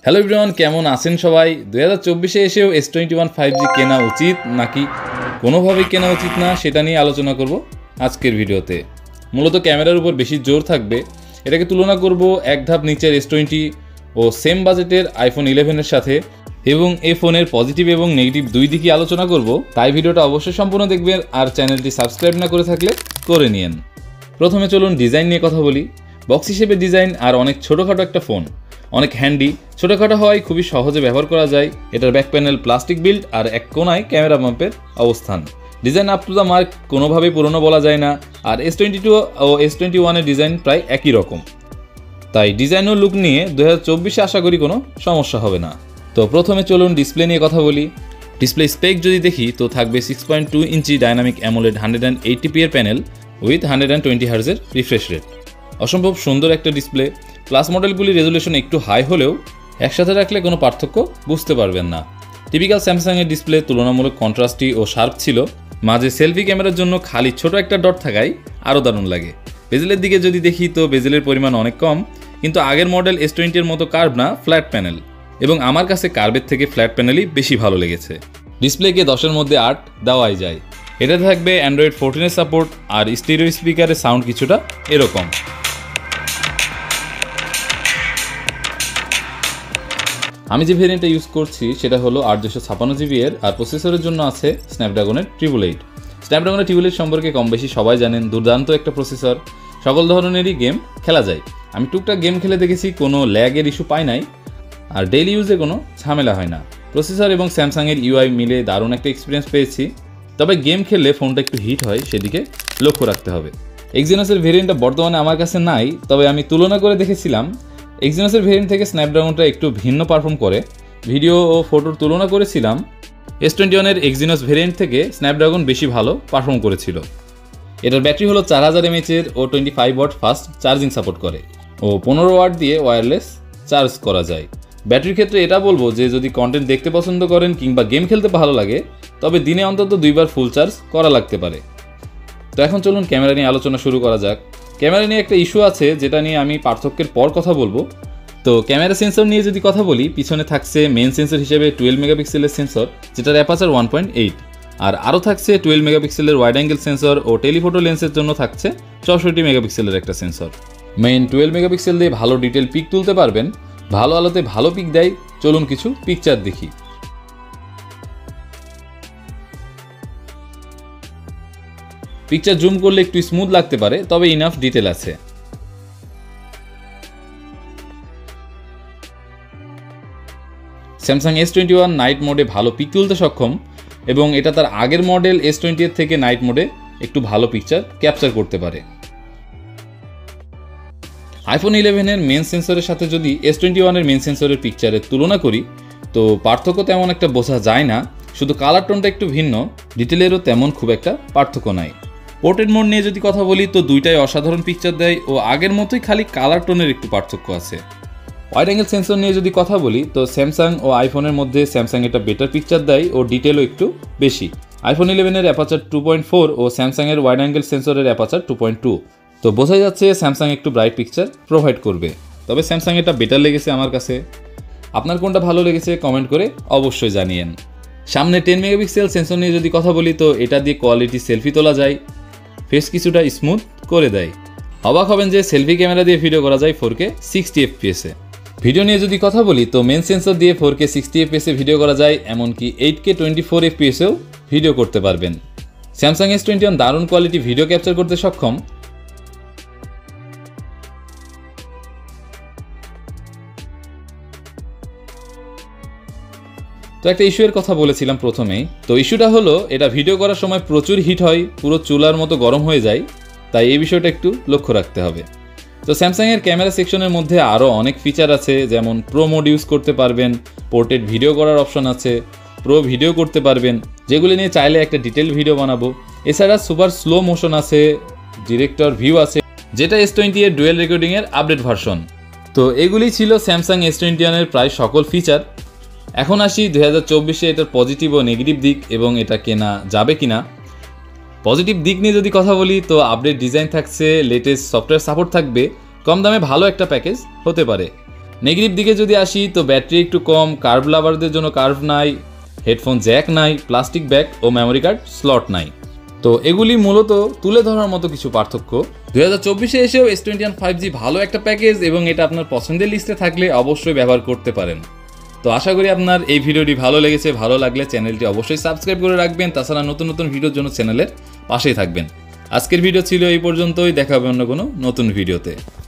Hello everyone, কেমন আছেন সবাই? 2024-এ এসেও S21 5G কেনা উচিত নাকি কোনোভাবেই কেনা উচিত না সেটা নিয়ে আলোচনা করব আজকের ভিডিওতে। মূলত ক্যামেরার উপর বেশি জোর থাকবে। এটাকে তুলনা করব এক ধাপ নিচের S20 ও সেম বাজেটের iPhone 11-এর সাথে, এবং এই ফোনের পজিটিভ এবং নেগেটিভ দুই দিকই আলোচনা করব। তাই ভিডিওটা অবশ্যই সম্পূর্ণ দেখবেন, আর চ্যানেলটি সাবস্ক্রাইব না করে থাকলে করে নিন। প্রথমে চলুন ডিজাইন নিয়ে কথা বলি। বক্স হিসেবে ডিজাইন আর অনেক ছোটোখাটো একটা ফোন, অনেক হ্যান্ডি, ছোটোখাটো হওয়ায় খুবই সহজে ব্যবহার করা যায়। এটার ব্যাক প্যানেল প্লাস্টিক বিল্ড আর এক কোনায় ক্যামেরা পাম্পের অবস্থান। Design up to the mark, কোনোভাবেই পুরনো বলা যায় না। আর S22 ও S21-এর ডিজাইন প্রায় একই রকম, তাই ডিজাইন ও লুক নিয়ে 2024-এ আশা করি কোনো সমস্যা হবে না। তো প্রথমে চলুন ডিসপ্লে নিয়ে কথা বলি। ডিসপ্লে স্পেক যদি দেখি তো থাকবে 6.2 ইঞ্চি ডাইনামিক অ্যামোলেড 180p এর প্যানেল উইথ 120 হার্জের রিফ্রেশ রেট। অসম্ভব সুন্দর একটা ডিসপ্লে। প্লাস মডেলগুলির রেজুলেশন একটু হাই হলেও একসাথে রাখলে কোনো পার্থক্য বুঝতে পারবেন না। টিপিক্যাল স্যামসাংয়ের ডিসপ্লে তুলনামূলক কন্ট্রাস্টি ও শার্প ছিল। মাঝে সেলফি ক্যামেরার জন্য খালি ছোট একটা ডট থাকায় আরও দারুণ লাগে। বেজেলের দিকে যদি দেখি তো বেজেলের পরিমাণ অনেক কম, কিন্তু আগের মডেল S20-এর মতো কার্ভ না, ফ্ল্যাট প্যানেল, এবং আমার কাছে কার্ভের থেকে ফ্ল্যাট প্যানেলই বেশি ভালো লেগেছে। ডিসপ্লেকে 10-এর মধ্যে 8 দেওয়াই যায়। এটা থাকবে অ্যান্ড্রয়েড 14-এর সাপোর্ট, আর স্টিরিও স্পিকারের সাউন্ড কিছুটা এরকম। আমি যে ভেরিয়েন্টটা ইউজ করছি সেটা হলো 8/256GB এর, আর প্রসেসরের জন্য আছে স্ন্যাপড্রাগনের 888। স্ন্যাপড্রাগনের 888 সম্পর্কে কম বেশি সবাই জানেন। দুর্দান্ত একটা প্রসেসর, সকল ধরনেরই গেম খেলা যায়। আমি টুকটাক গেম খেলে দেখেছি, কোনো ল্যাগের ইস্যু পাই নাই, আর ডেইলি ইউজে কোনো ঝামেলা হয় না। প্রসেসর এবং স্যামসাংয়ের UI মিলে দারুণ একটা এক্সপিরিয়েন্স পেয়েছি। তবে গেম খেললে ফোনটা একটু হিট হয়, সেদিকে লক্ষ্য রাখতে হবে। এক্সিনোসের ভেরিয়েন্টটা বর্তমানে আমার কাছে নাই, তবে আমি তুলনা করে দেখেছিলাম এক্সিনোসের ভেরিয়েন্ট থেকে স্ন্যাপড্রাগনটা একটু ভিন্ন পারফর্ম করে। ভিডিও ও ফটোর তুলনা করেছিলাম, S21-এর এক্সিনোস ভেরিয়েন্ট থেকে স্ন্যাপড্রাগন বেশি ভালো পারফর্ম করেছিল। এটার ব্যাটারি হলো 4000 mAh ও 25 ওয়াট ফাস্ট চার্জিং সাপোর্ট করে, ও 15 ওয়াট দিয়ে ওয়্যারলেস চার্জ করা যায়। ব্যাটারির ক্ষেত্রে এটা বলবো যে যদি কন্টেন্ট দেখতে পছন্দ করেন কিংবা গেম খেলতে ভালো লাগে, তবে দিনে অন্তত 2বার ফুল চার্জ করা লাগতে পারে। তো এখন চলুন ক্যামেরা নিয়ে আলোচনা শুরু করা যাক। ক্যামেরা নিয়ে একটা ইস্যু আছে, যেটা নিয়ে আমি পার্থক্যের পর কথা বলবো। তো ক্যামেরা সেন্সর নিয়ে যদি কথা বলি, পিছনে থাকছে মেন সেন্সর হিসেবে 12 মেগাপিক্সেলের সেন্সর, যেটার অ্যাপারচার 1.8, আর আরও থাকছে 12 মেগাপিক্সেলের ওয়াইড অ্যাঙ্গেল সেন্সর, ও টেলিফোটো লেন্সের জন্য থাকছে 64 মেগাপিক্সেলের একটা সেন্সর। মেইন 12 মেগাপিক্সেল দিয়ে ভালো ডিটেল পিক তুলতে পারবেন। ভালো আলোতে ভালো পিক দেয়। চলুন কিছু পিকচার দেখি। পিকচার জুম করলে একটু স্মুথ লাগতে পারে, তবে ইনাফ ডিটেল আছে। স্যামসাং S21 নাইট মোডে ভালো পিক তুলতে সক্ষম, এবং এটা তার আগের মডেল S20-এর থেকে নাইট মোডে একটু ভালো পিকচার ক্যাপচার করতে পারে। iPhone 11-এর মেন সেন্সরের সাথে যদি S21-এর মেন সেন্সরের পিকচারের তুলনা করি, তো পার্থক্য তেমন একটা বোঝা যায় না। শুধু কালার টোনটা একটু ভিন্ন, ডিটেলেরও তেমন খুব একটা পার্থক্য নাই। পোর্ট্রেট মোড নিয়ে যদি কথা বলি তো দুইটাই অসাধারণ পিকচার দেয়, ও আগের মতোই খালি কালার টোনের একটু পার্থক্য আছে। ওয়াইড অ্যাঙ্গেল সেন্সর নিয়ে যদি কথা বলি তো স্যামসাং ও আইফোনের মধ্যে স্যামসাং এটা বেটার পিকচার দেয়, ও ডিটেলও একটু বেশি। iPhone 11-এর অ্যাপারচার 2.4 ও স্যামসাংয়ের ওয়াইড অ্যাঙ্গেল সেন্সরের অ্যাপারচার 2.2। তো বোঝা যাচ্ছে স্যামসাং একটু ব্রাইট পিকচার প্রোভাইড করবে, তবে স্যামসাং এটা বেটার লেগেছে আমার কাছে। আপনার কোনটা ভালো লেগেছে কমেন্ট করে অবশ্যই জানিয়েন। সামনে 10 মেগাপিক্সেল সেন্সর নিয়ে যদি কথা বলি তো এটা দিয়ে কোয়ালিটি সেলফি তোলা যায়, ফেস কিছুটা স্মুথ করে দেয়। অবাক হবেন যে সেলফি ক্যামেরা দিয়ে ভিডিও করা যায় 4K 60 FPS-এ। ভিডিও নিয়ে যদি কথা বলি তো মেন সেন্সর দিয়ে 4K 60 FPS-এ ভিডিও করা যায়, এমনকি 8K 24 FPS-এও ভিডিও করতে পারবেন। স্যামসাং S21 দারুণ কোয়ালিটি ভিডিও ক্যাপচার করতে সক্ষম। তো একটা ইস্যুর কথা বলেছিলাম প্রথমেই। তো ইস্যুটা হলো এটা ভিডিও করার সময় প্রচুর হিট হয়, পুরো চুলার মতো গরম হয়ে যায়, তাই এই বিষয়টা একটু লক্ষ্য রাখতে হবে। তো স্যামসাংয়ের ক্যামেরা সেকশনের মধ্যে আরও অনেক ফিচার আছে, যেমন প্রো মোড ইউজ করতে পারবেন, পোর্ট্রেট ভিডিও করার অপশন আছে, প্রো ভিডিও করতে পারবেন, যেগুলি নিয়ে চাইলে একটা ডিটেল ভিডিও বানাবো। এছাড়া সুপার স্লো মোশন আছে, ডিরেক্টর ভিউ আছে, যেটা S20-এর ডুয়েল রেকর্ডিংয়ের আপডেট ভার্সন। তো এগুলি ছিল স্যামসাং S21-এর প্রায় সকল ফিচার। এখন আসি 2024-এ এটার পজিটিভ ও নেগেটিভ দিক, এবং এটা কেনা যাবে কিনা। পজিটিভ দিক নিয়ে যদি কথা বলি তো আপডেট ডিজাইন থাকছে, লেটেস্ট সফটওয়্যার সাপোর্ট থাকবে, কম দামে ভালো একটা প্যাকেজ হতে পারে। নেগেটিভ দিকে যদি আসি তো ব্যাটারি একটু কম, কার্ভ লাভারদের জন্য কার্ভ নাই, হেডফোন জ্যাক নাই, প্লাস্টিক ব্যাগ ও মেমোরি কার্ড স্লট নাই। তো এগুলি মূলত তুলে ধরার মতো কিছু পার্থক্য। 2024-এ এসেও S21 5G ভালো একটা প্যাকেজ এবং এটা আপনার পছন্দের লিস্টে থাকলে অবশ্যই ব্যবহার করতে পারেন। তো আশা করি আপনার এই ভিডিওটি ভালো লেগেছে। ভালো লাগলে চ্যানেলটি অবশ্যই সাবস্ক্রাইব করে রাখবেন। তাছাড়া নতুন নতুন ভিডিওর জন্য চ্যানেলের পাশেই থাকবেন। আজকের ভিডিও ছিল এই পর্যন্তই, দেখা হবে অন্য কোনো নতুন ভিডিওতে।